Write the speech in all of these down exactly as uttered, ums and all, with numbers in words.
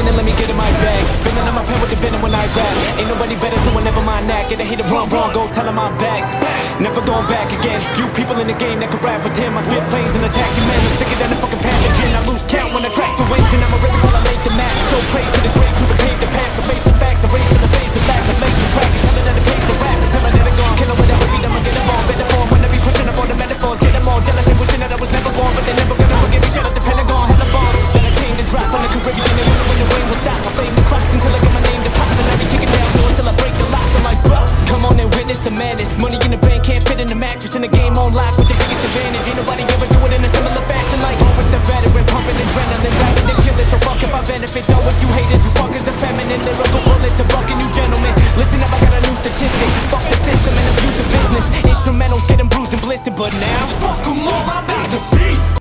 in and let me get in my bag. Feeling on my pen with the venom when I rap. Ain't nobody better, so whenever my knack. Get a hit it wrong, wrong, go tell him I'm back. Never going back again. Few people in the game that could rap with him. I spit planes and attack you, man. I'm sicker than a fucking pathogen. I lose count when I track the wings, and I'm a rhythm while I make the map. So praise to the great, to the pave the path, so face the facts, I race to the face the facts, I lace the track, and tell it that it pays the rap, until I let it go. Kill it whatever beat, I'ma get them all. Better form when I be pushing up all the metaphors. Get them all jealous and wishing that I was never born, but they never gonna forgive me. Shut up the Pentagon, hella bombs. Then I came to drop on the Caribbean, and wonder when the rain will stop. I flame the crops until I get my name to pop, and I be kicking down doors till I break the locks. I'm like, bro, come on and witness the madness. Money in the bank can't fit in the mattress, in the game on lock with the biggest advantage. Ain't nobody ever do it in a similar fashion, like on with the veteran, pumping adrenaline, rapping and killing. So fuck if I benefit, though if you haters, you fuckers are feminine. Lyrical bullets are fucking you gentlemen. Listen up, I got a new statistic. Fuck the system and abuse the business. Instrumentals getting bruised and blistered, but now fuck 'em all, I'm back to beast.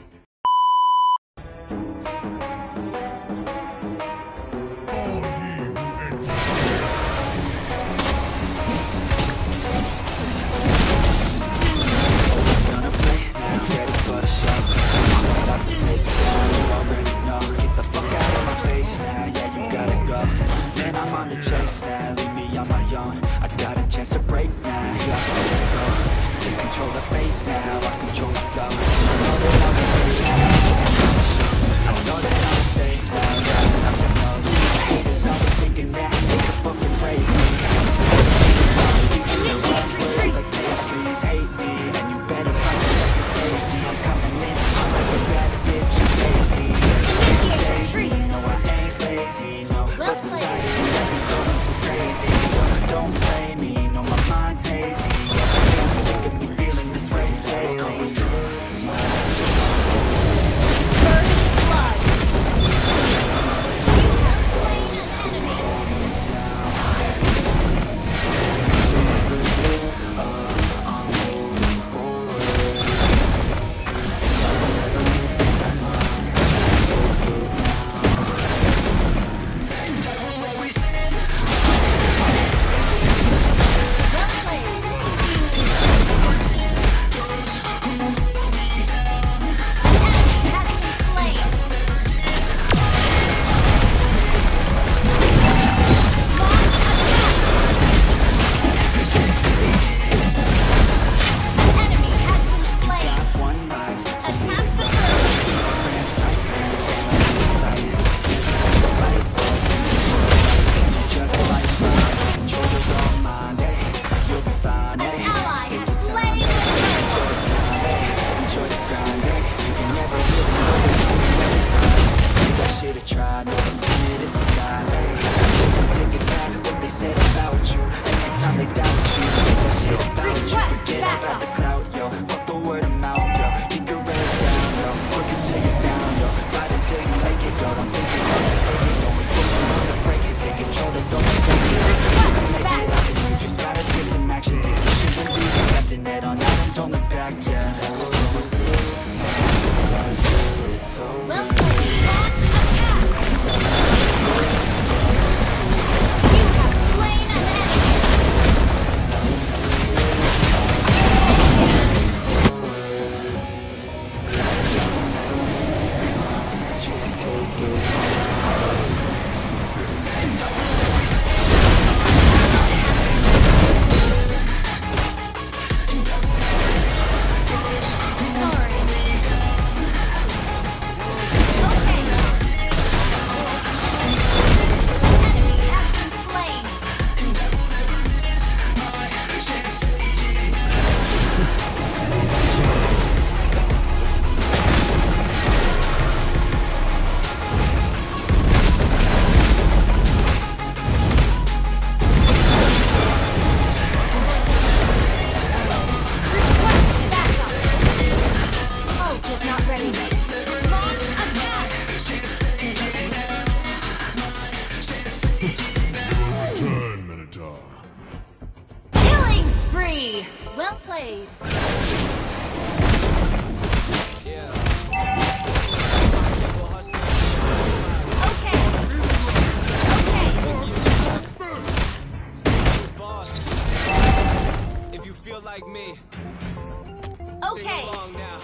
Well played. Okay. Okay. If you feel like me, Okay. sing along now.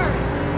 turret.